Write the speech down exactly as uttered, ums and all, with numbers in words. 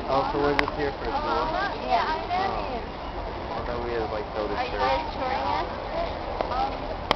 Oh, so we're just here for a tour? Yeah. Oh. I thought we had like go to Are you church. guys touring us? Um,